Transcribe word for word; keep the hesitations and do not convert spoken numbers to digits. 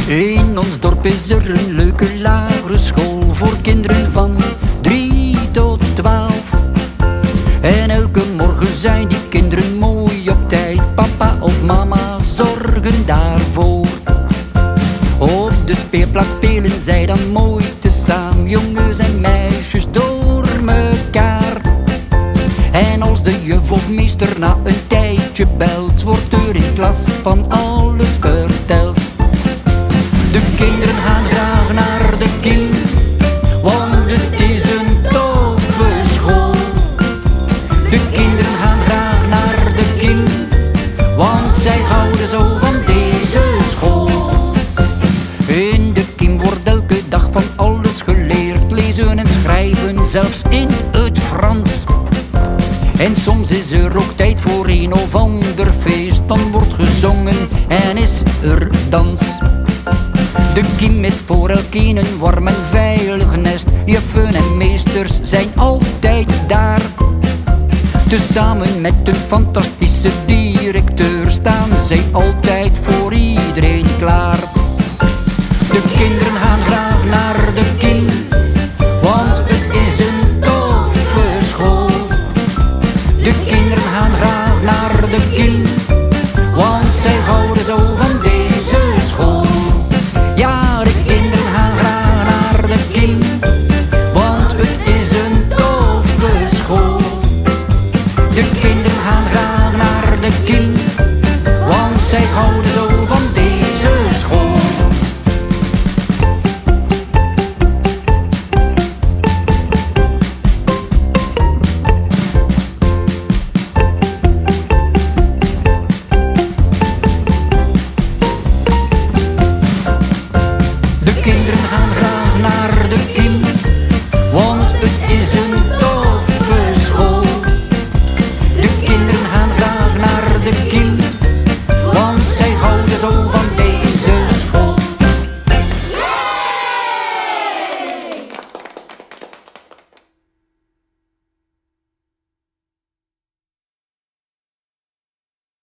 In ons dorp is er een leuke lagere school voor kinderen van drie tot twaalf. En elke morgen zijn die kinderen mooi op tijd. Papa of mama zorgen daarvoor. Op de speelplaats spelen zij dan mooi tezamen, jongens en meisjes door mekaar. En als de juf of meester na een tijdje belt, wordt er in klas van alles verteld. De kinderen gaan graag naar de Kim, want het is een toffe school. De kinderen gaan graag naar de Kim, want zij houden zo van deze school. In de Kim wordt elke dag van alles geleerd, lezen en schrijven, zelfs in het Frans. En soms is er ook tijd voor een of ander feest, dan wordt gezongen en is er dans. De Kim is voor elkeen een warm en veilig nest, juffen en meesters zijn altijd daar. Tezamen met een fantastische directeur staan zij altijd voor iedereen klaar. De kinderen